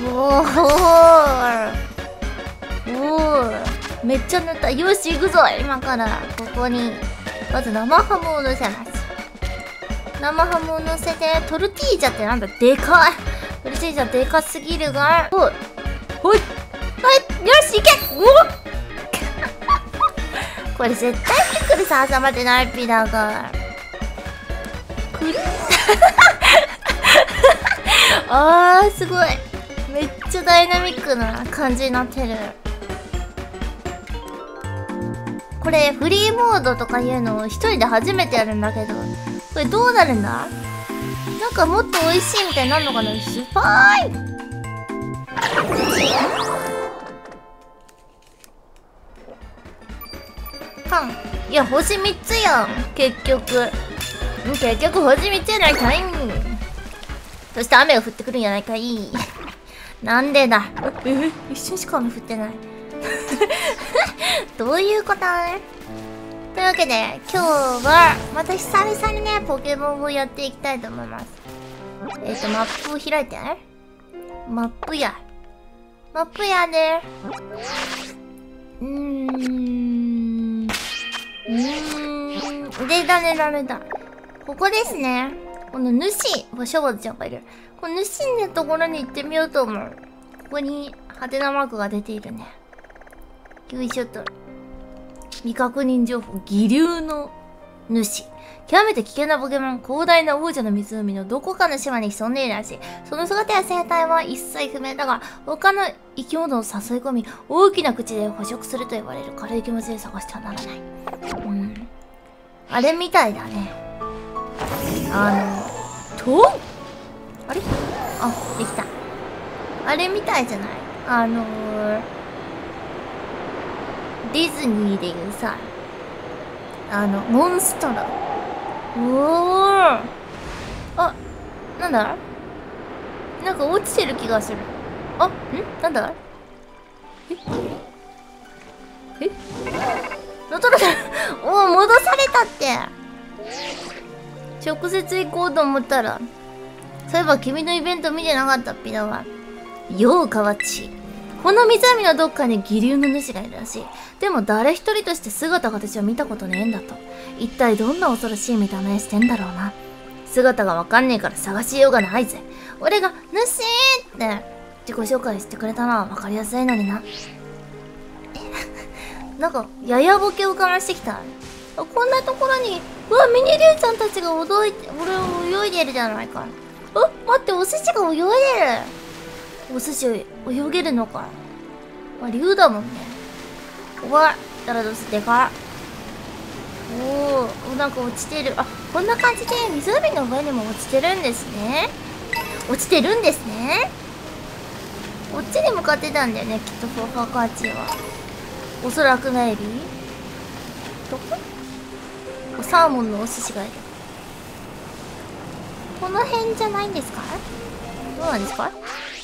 おお、めっちゃ塗った。よし行くぞ。今からここにまず生ハムを乗せます。生ハムを乗せて、トルティージャってなんだ、でかい。トルティージャでかすぎるが、ほいほい、はい、よし行け。これ絶対ピクルス挟まってないピだがくるあーすごい、めっちゃダイナミックな感じになってる。これフリーモードとかいうのを一人で初めてやるんだけど、これどうなるんだ。なんかもっと美味しいみたいになるのかな。スパイパン、いや星3つやん結局星3つやないかい。そして雨が降ってくるんやないかい。なんでだ。一瞬しか雨降ってないどういうこと。というわけで今日はまた久々にねポケモンをやっていきたいと思います。マップを開いて。マップやでダメだ。ここですね。この主、シャワーちゃんがいる。この主のところに行ってみようと思う。ここに、ハテナマークが出ているね。よいしょっと。未確認情報、義竜の主。極めて危険なポケモン、広大な王者の湖のどこかの島に潜んでいるらしい。その姿や生態は一切不明だが、他の生き物を誘い込み、大きな口で捕食すると言われる。軽い気持ちで探してはならない。あれみたいだね。あれできた。あれみたいじゃない。ディズニーでいうさ、モンストロ。なんだ、なんか落ちてる気がする。なんだ、戻されたって。直接行こうと思ったら、そういえば君のイベント見てなかったっぴだわ。ようかわち。この湖のどっかに義竜の主がいるらしい。でも誰一人として姿形は見たことねえんだと。一体どんな恐ろしい見た目してんだろうな。姿がわかんねえから探しようがないぜ。俺が主って自己紹介してくれたのはわかりやすいのにな。なんかややボケをかましてきた。こんなところにミニリュウちゃんたちが俺を泳いでるじゃないか。待って、お寿司が泳いでる。お寿司泳げるのか。竜だもんね。ダラドスでかっ。なんか落ちてる。こんな感じで湖の上にも落ちてるんですね。こっちに向かってたんだよね、きっとフォーファーカーチは。おそらくメイビーどこ？サーモンのお寿司がいる。この辺じゃないんですか？どうなんですか？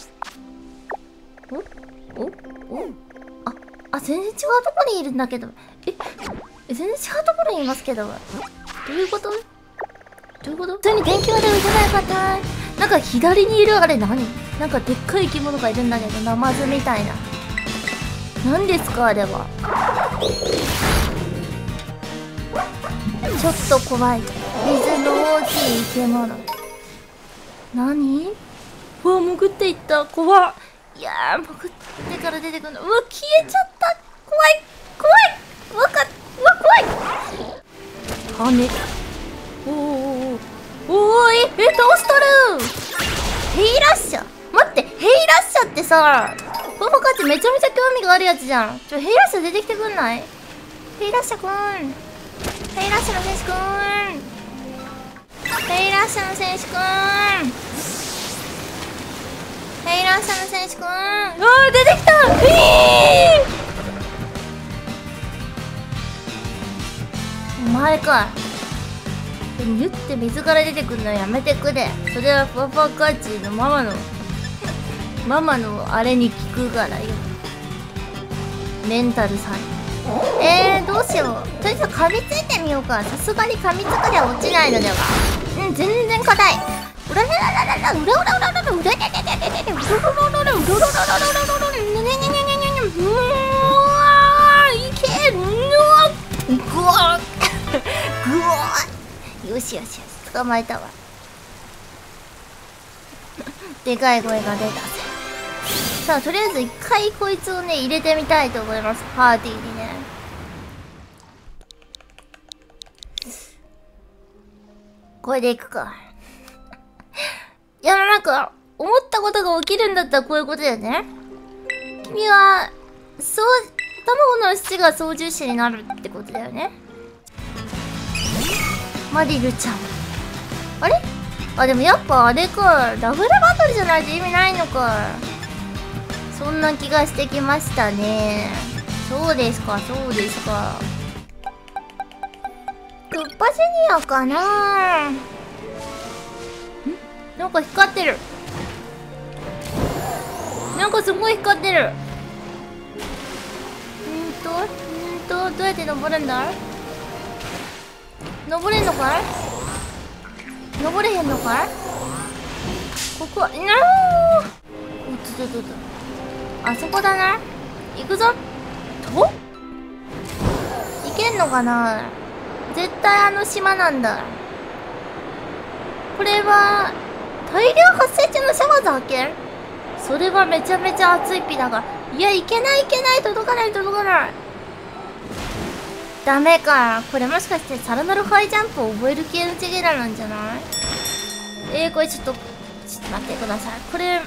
全然違うところにいるんだけど。全然違うところにいますけど。どういうこと？普通に電気が出るじゃないかった。なんか左にいるあれ何？なんかでっかい生き物がいるんだけど、ナマズみたいな。何ですかあれは。ちょっと怖い。水の大きい生き物。何？潜っていった。怖っ。いやー、潜ってから出てくるの。消えちゃった。怖い。怖い。羽。倒しとる。ヘイラッシャ。待って、ヘイラッシャってさ、この子たちめちゃめちゃ興味があるやつじゃん。ヘイラッシャ出てきてくんない？ヘイラッシャくん。ヘイラッシャの選手くん。出てきた。お前か。言って水から出てくるのやめてくれ。それはファファカチのママのあれに聞くからよ。メンタルさん。どうしよう。とりあえず噛みついてみようか。さすがに噛みつくでは落ちないのでは。全然硬い。うらららららら、うらうらうらうらうらうよしよしよし、捕まえたわ。でかい声が出たぜ。さあ、とりあえず一回こいつをね、入れてみたいと思います。パーティーにね。これでいくか。いや、なんか、思ったことが起きるんだったらこういうことだよね。君は、卵の七が操縦士になるってことだよね。マリルちゃん。あれ？あ、でもやっぱあれか。ダブルバトルじゃないと意味ないのか。そんな気がしてきましたね。そうですか、そうですか。クッパジュニアかな。なんか光ってる。なんかすごい光ってる。どうやって登るんだ？登れんのかい？登れへんのかい？ここは、おっと。あそこだな。行くぞ。と？行けんのかな？絶対あの島なんだ。これは、大量発生中のシャワーズ発見？それはめちゃめちゃ熱いピだが。いや、いけない、届かない。ダメか。これもしかしてさらなるハイジャンプを覚える系のチゲラなんじゃない？これちょっと待ってください。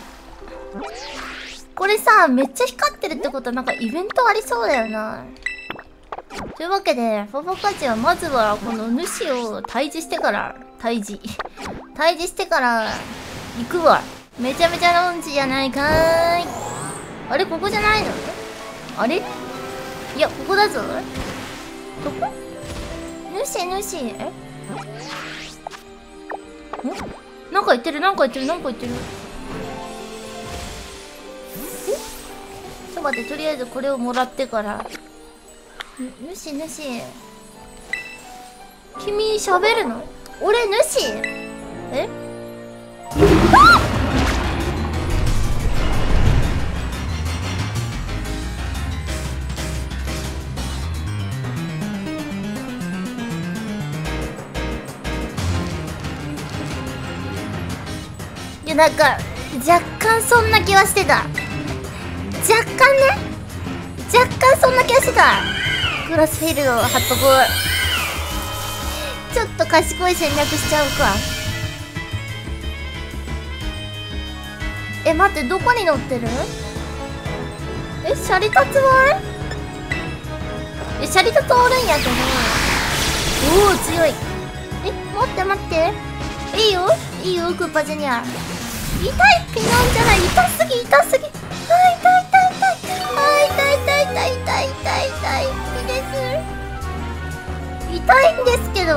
これさ、めっちゃ光ってるってことはなんかイベントありそうだよな。というわけで、フォフォカチはまずはこの主を退治してから、退治してから行くわ。めちゃめちゃロンチじゃないかーい。あれ、ここじゃないの？あれ？いや、ここだぞ。どこ？主。なんか言ってる。ちょっと待って、とりあえずこれをもらってから。主。君喋るの？俺主？いや、なんか若干そんな気はしてた。若干そんな気はしてた。グラスフィールド貼っとこう。ちょっと賢い戦略しちゃうか。待って、どこに乗ってる？シャリタツは？シャリタツおるんやけど。おお、強い。待って。いいよ、クッパジュニア。痛いピなんじゃない？痛すぎ。痛い。です。痛いんですけど。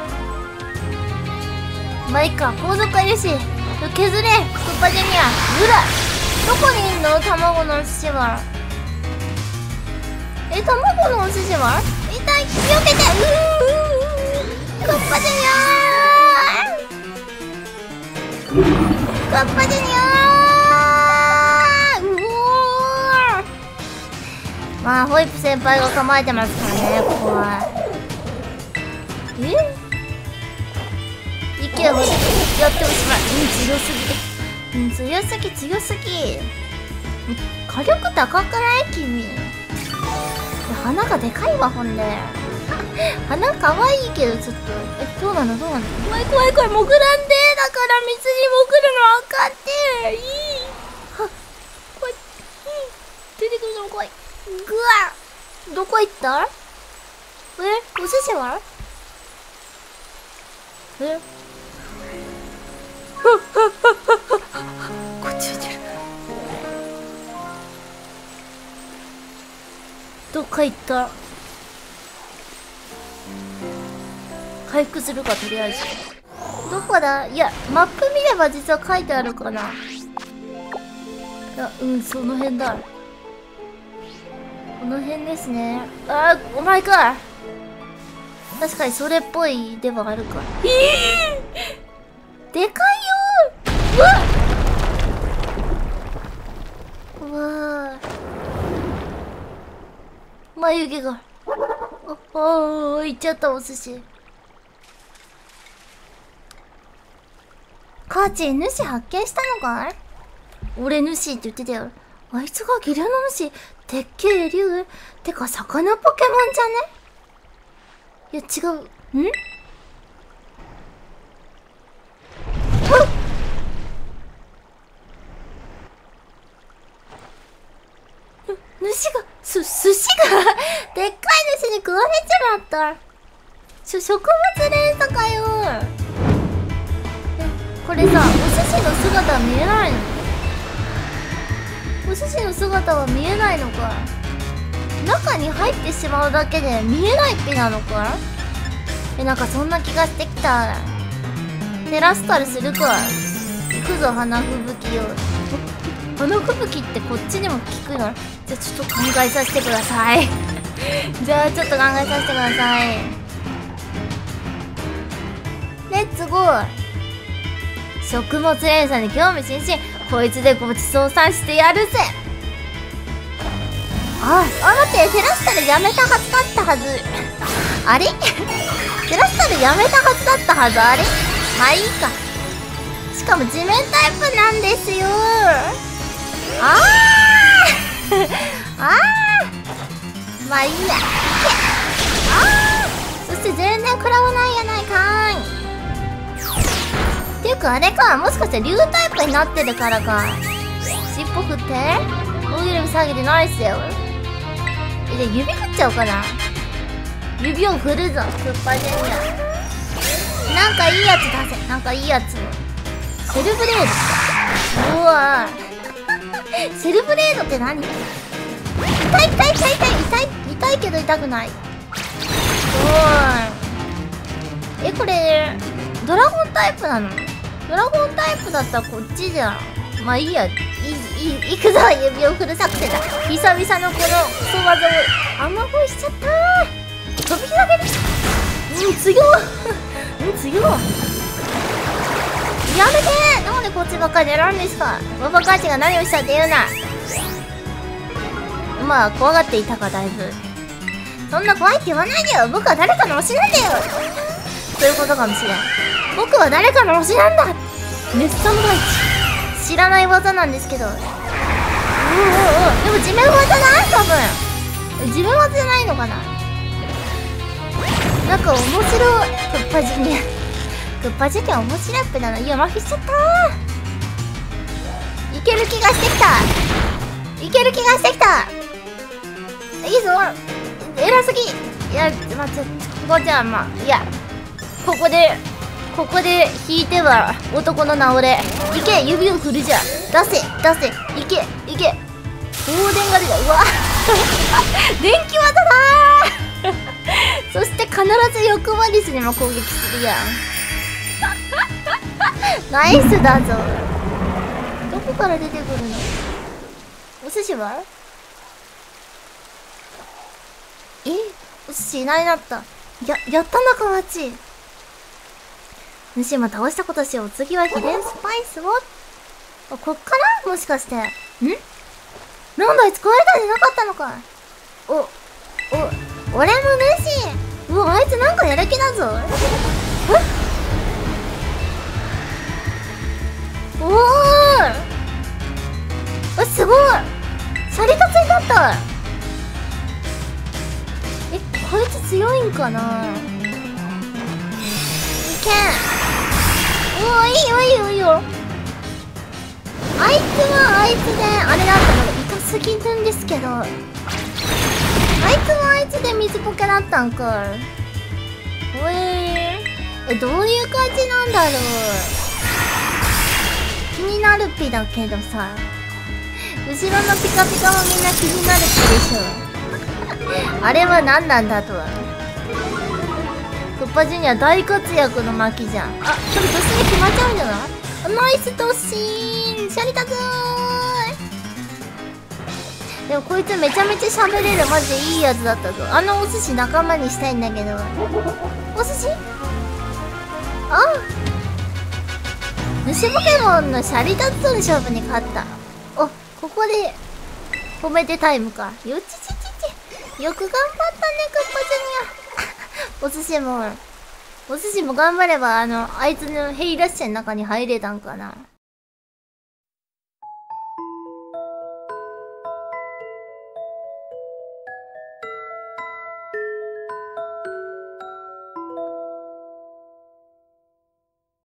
まあいいか、後続がいるし。削れ、クッパジュニア。どこにいんの？卵のお寿司は。卵のお寿司は？痛い、避けて。クッパジュニア。まあホイップ先輩が構えてますからね、ここは。勢いをやっておしまい。強すぎ。火力高くない？君。鼻がでかいわ、ほんで。鼻かわいいけど、ちょっと。どうなの？怖い。潜らんで。だから水に潜るの分かって。これ、出てくるの怖い。ぐわっ。どこ行った？お寿司は？こっち見てる。どっか行った。回復するか、とりあえず。どこだ？いや、マップ見れば実は書いてあるかな。その辺だ。この辺ですね。お前か。確かにそれっぽいではあるか。でかいよー。 眉毛が。あ、いっちゃったお寿司。母ちん、主発見したのかい？俺主って言ってたよ。あいつがギルの主、でっけえ竜てか魚ポケモンじゃね？いや違う。主が、寿司がでっかい主に食われちまった。食物連鎖かよ。これさ、お寿司の姿は見えないの？お寿司の姿は見えないのか。中に入ってしまうだけで見えないっぴなのか。なんかそんな気がしてきた。テラスタルするか。行くぞ、花吹雪よ。花吹雪ってこっちにも効くの？じゃあちょっと考えさせてください。じゃあちょっと考えさせてください。レッツゴー。食物連鎖に興味津々。こいつでごちそうさんしてやるぜ。待って、テラスタルやめたはずだったはず。あれテラスタルやめたはずだったはず。あれまあいいか。しかも地面タイプなんですよ。まあいいや。そして全然食らわないやないかーい。っていうかあれか、もしかして竜タイプになってるからか。尻尾振って大喜利下げてナイスよ。じゃあ指振っちゃおうかな。指を振るぞ、クッパジェニア。なんかいいやつ出せ。なんかいいやつ。セルブレード。うわセルブレードって何？痛いけど痛くない。これドラゴンタイプなの？ドラゴンタイプだったらこっちじゃん。まあいいや。いくぞ、指を振る作戦だ。久々のこのクソ技を雨乞いしちゃったー。飛び広げる。強強やめてー。なんでこっちばっかり選んですか。ババカーチが何をしたって言うな。まあ怖がっていたか、だいぶ。そんな怖いって言わないでよ。僕は誰かの推しなんだよ。そういうことかもしれん。僕は誰かの推しなんだ。メッサムライチ。知らない技なんですけど。でも地面技だ多分。地面技じゃないのかな。なんか面白い。クッパジュニア。クッパジュニア面白いっぺだな。いや、麻痺しちゃったー。いける気がしてきた。いいぞ。偉すぎ。いや、待って、ここじゃまあいや、ここで引いては男の名折れ。いけ、指を振るじゃ。出せ。いけ。放電が出た。うわ電気技だー。そして必ず欲張りスにも攻撃するやん。ナイスだぞ。どこから出てくるの？お寿司は？お寿司いないなった。やったな、かわち。主も倒したことしよう。次は秘伝スパイスを。こっからもしかして。なんだ、あいつ壊れたんじゃなかったのか。俺も主。うわ、あいつなんかやる気だぞ。すごい。シャリタツになった。こいつ強いんかな。いけん。いいよ。あいつはあいつであれだったのが痛すぎるんですけど、あいつはあいつで水ポケだったんか。どういう感じなんだろう。気になるピだけどさ、後ろのピカピカもみんな気になるピでしょ。あれは何なんだとは。クッパジュニア大活躍の巻じゃん。これ突進決まっちゃうんじゃない？ナイス突進。シャリタツー。でもこいつめちゃめちゃ喋れる。マジでいいやつだったぞ。あのお寿司仲間にしたいんだけど。お寿司？主ポケモンのシャリタツとの勝負に勝った。ここで褒めてタイムか。よちちちち。 よく頑張ったね、クッパジュニア。お寿司も頑張れば、あいつのヘイラッシャの中に入れたんかな。